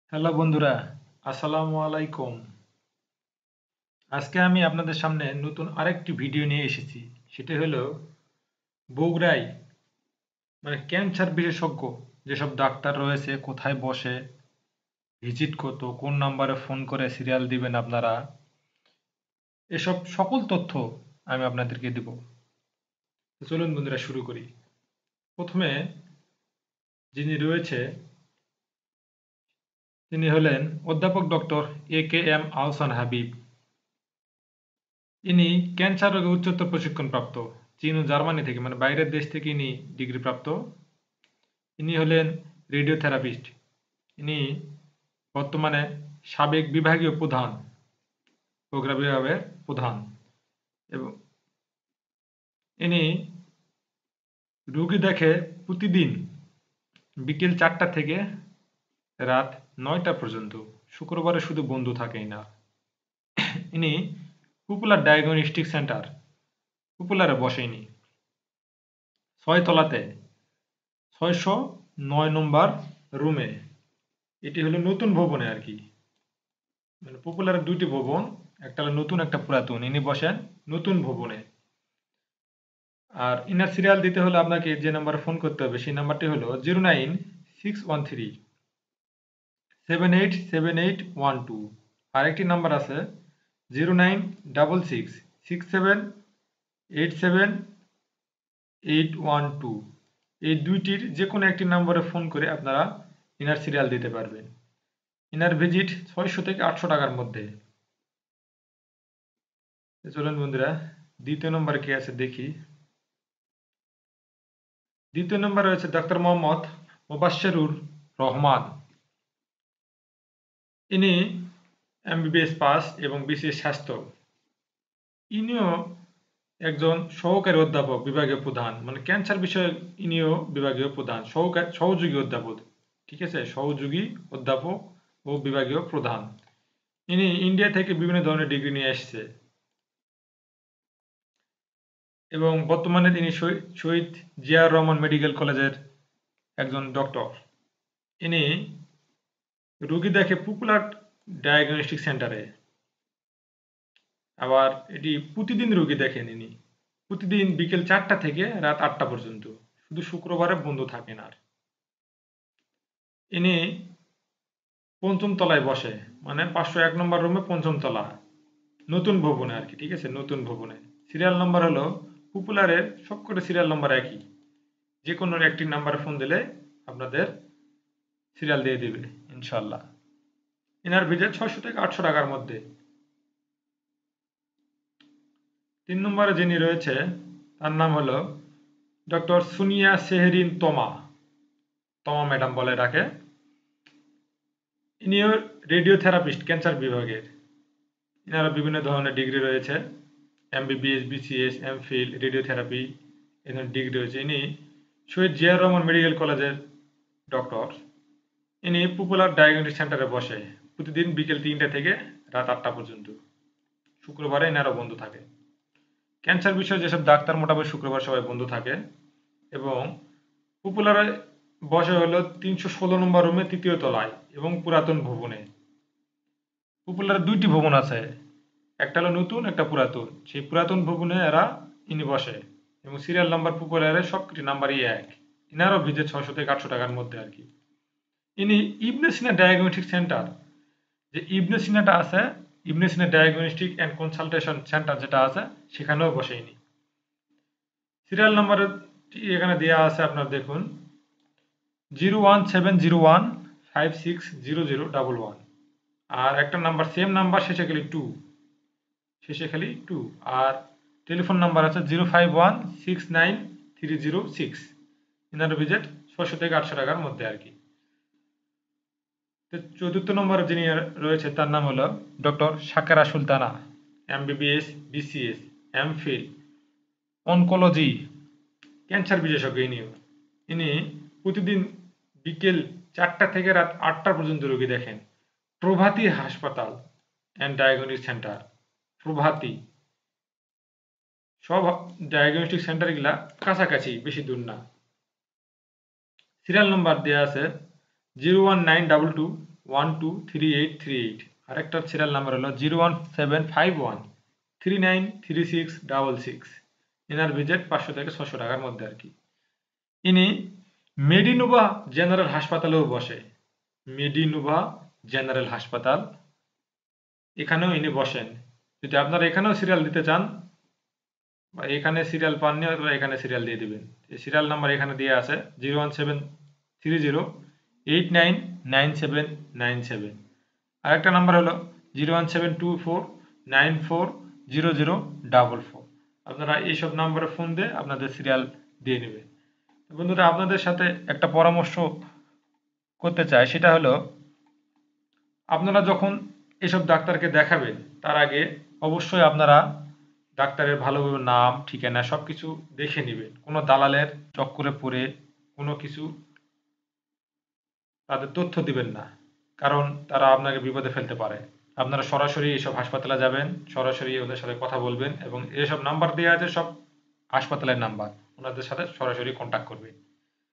Hello বন্ধুরা, আসসালামু আলাইকুম। আজকে আমি আপনাদের সামনে নতুন আরেকটি ভিডিও নিয়ে এসেছি। সেটি হলো বগুড়ায় ক্যান্সার বিশেষজ্ঞ যেসব ডাক্তার রয়েছে কোথায় বসে, ভিজিট কত, কোন নাম্বারে ফোন করে সিরিয়াল দিবেন আপনারা, এসব সকল তথ্য আমি আপনাদেরকে দেব। তো চলুন বন্ধুরা শুরু করি। প্রথমে যিনি রয়েছে তিনি হলেন অধ্যাপক ডক্টর A.K.M. আহসান হাবিব। ইনি ক্যান্সার রোগে উচ্চতর প্রশিক্ষণপ্রাপ্ত, চীন ও জার্মানি থেকে বাইরের দেশ থেকে ইনি ডিগ্রি প্রাপ্ত। ইনি হলেন রেডিওথেরাপিস্ট। ইনি বর্তমানে সাবেক বিভাগীয় প্রধান, বগুড়া বিভাগের প্রধান, এবং ইনি রুগী দেখে প্রতিদিন বিকেল 4টা থেকে রাত 9টা পর্যন্ত। শুক্রবারে শুধু বন্ধ থাকে না। ইনি পপুলার ডায়াগনস্টিক সেন্টার পপুলারে বসেনি 6 তলাতে 609 নম্বর রুমে। এটি হলো নতুন ভবনে আর কি, পপুলারের দুইটি ভবন, একটা হলো নতুন একটা পুরাতন। ইনি বসেন নতুন ভবনে। আর ইনার সিরিয়াল দিতে হলে আপনাকে যে নাম্বারে ফোন করতে হবে সেই নাম্বারটি হলো 09613 787812। আরেকটি নাম্বার আছে 09667878812। এই দুইটির যে কোনো একটি নম্বরে ফোন করে আপনারা ইনার সিরিয়াল দিতে পারবেন। ইনার ভিজিট 600 থেকে 800 টাকার মধ্যে। চলুন বন্ধুরা দ্বিতীয় নম্বরে কে আছে দেখি। দ্বিতীয় নম্বরে রয়েছে ডাক্তার মোহাম্মদ মোবাশ্বেরুর রহমান। ইনি এমবিবিএস পাস এবং বিসিএস স্বাস্থ্য। ইনিও একজন সহকারী অধ্যাপক, বিভাগীয় প্রধান, ক্যান্সার বিষয়ে ইনিও বিভাগীয় প্রধান, সহযোগী অধ্যাপক। ঠিক আছে, সহযোগী অধ্যাপক ও বিভাগীয় প্রধান। ইনি ইন্ডিয়া থেকে বিভিন্ন ধরনের ডিগ্রি নিয়ে এসেছে এবং বর্তমানে তিনি শহীদ জিয়াউর রহমান মেডিকেল কলেজের একজন ডক্টর। ইনি রোগী দেখে পপুলার ডায়াগনস্টিক সেন্টারে। আবার এটি প্রতিদিন রোগী দেখেন ইনি, প্রতিদিন বিকেল 4টা থেকে রাত 8টা পর্যন্ত। শুধু শুক্রবারে বন্ধ থাকেন। আর ইনি পঞ্চম তলায় বসে, 501 নম্বর রুমে, পঞ্চম তলা, নতুন ভবনে আর কি। ঠিক আছে, নতুন ভবনে। সিরিয়াল নাম্বার হলো পপুলারের সবকটা সিরিয়াল নাম্বার একই, যে কোনো একটি নাম্বারে ফোন দিলে আপনাদের সিরিয়াল দিয়ে দিবে ইনশাল্লাহ। ইনার ভিজিট 600 থেকে 800 টাকার মধ্যে। 3 নম্বরে যিনি রয়েছে তার নাম হলো ডক্টর সুনিয়া সেহরিন তমা। তমা ম্যাডাম বলে রাখে। ইনিও রেডিওথেরাপিস্ট, ক্যান্সার বিভাগের। ইনারা বিভিন্ন ধরনের ডিগ্রি রয়েছে, এমবিবিএস, বিসিএস, এমফিল, রেডিওথেরাপি, এই ধরনের ডিগ্রি রয়েছে। ইনি শহীদ জিয়াউর রহমান মেডিকেল কলেজের ডক্টর। ইনি পপুলার ডায়াগনস্টিক সেন্টারে বসে প্রতিদিন বিকেল 3টা থেকে রাত 8টা পর্যন্ত। শুক্রবারে এনারা বন্ধ থাকে। ক্যান্সার বিষয়ে যেসব ডাক্তার মোটামুটি শুক্রবার সবাই বন্ধ থাকে। এবং পপুলারে বসে হলো 316 নম্বর রুমে, 3য় তলায় এবং পুরাতন ভবনে। পপুলার দুইটি ভবন আছে, একটা হলো নতুন, একটা পুরাতন। সেই পুরাতন ভবনে ইনি বসে এবং সিরিয়াল নাম্বার পপুলারের সবকটি নাম্বারই এক। ইনারও ভিজিট 600 থেকে 800 টাকার মধ্যে আর কি। ইনি ইবনে সিনা ডায়াগনস্টিক সেন্টার, যে ইবনে সিনাটা আছে, Ibn Sina diagnostic and consultation centre যেটা আছে, সেখানেও বসে ইনি। সিরিয়াল নাম্বার এখানে দেওয়া আছে, আপনার দেখুন 01701560011। আর একটা নাম্বার, সেম নাম্বার, শেষে খালি 2। আর টেলিফোন নাম্বার আছে 051693006। ইনার ভিজিট 600 থেকে 800 টাকার মধ্যে আর কি। চতুর্থ নম্বরে যিনি রয়েছে তার নাম হলো doctor Sakera Sultana, MBBS, BCS, MPhil, oncology, cancer বিশেষজ্ঞ। ইনি প্রতিদিন বিকেল 4টা থেকে রাত 8টা পর্যন্ত রোগী দেখেন। প্রভাতী হাসপাতাল অ্যান্ড ডায়াগনস্টিক সেন্টার, প্রভাতী। সব ডায়াগনস্টিক সেন্টারগুলা কাছাকাছি, বেশি দূর না। সিরিয়াল নাম্বার দেওয়া আছে 123838। আরেকটা সিরিয়াল নাম্বার হলো 01751393666। এনার ভিজিট 500 থেকে 600 টাকার মধ্যে আর কি। ইনি মেডিনোভা জেনারেল হাসপাতালেও বসে। মেডিনোভা জেনারেল হাসপাতাল, এখানেও ইনি বসেন। যদি আপনারা এখানেও সিরিয়াল দিতে চান বা এখানে সিরিয়াল পাননি, আপনারা এখানে সিরিয়াল দিয়ে দিবেন। এই সিরিয়াল নাম্বার এখানে দিয়ে আছে 01730899797। আরেকটা নাম্বার হলো 01724940044। আপনারা এইসব নাম্বারে ফোন দিয়ে আপনাদের সিরিয়াল দিয়ে নেবেন। বন্ধুরা, আপনাদের সাথে একটা পরামর্শ করতে চাই, সেটা হলো আপনারা যখন এসব ডাক্তারকে দেখাবেন তার আগে অবশ্যই আপনারা ডাক্তারের ভালোভাবে নাম, ঠিকানা সবকিছু দেখে নেবেন। কোনো দালালের চক্করে পড়ে কোনো কিছু তাদের তথ্য দিবেন না, কারণ তারা আপনাকে বিপদে ফেলতে পারে। আপনারা সরাসরি এসব হাসপাতালে যাবেন, সরাসরি ওদের সাথে কথা বলবেন এবং এসব নাম্বার দেওয়া আছে সব হাসপাতালের নাম্বার, ওনাদের সাথে সরাসরি কন্ট্যাক্ট করবেন।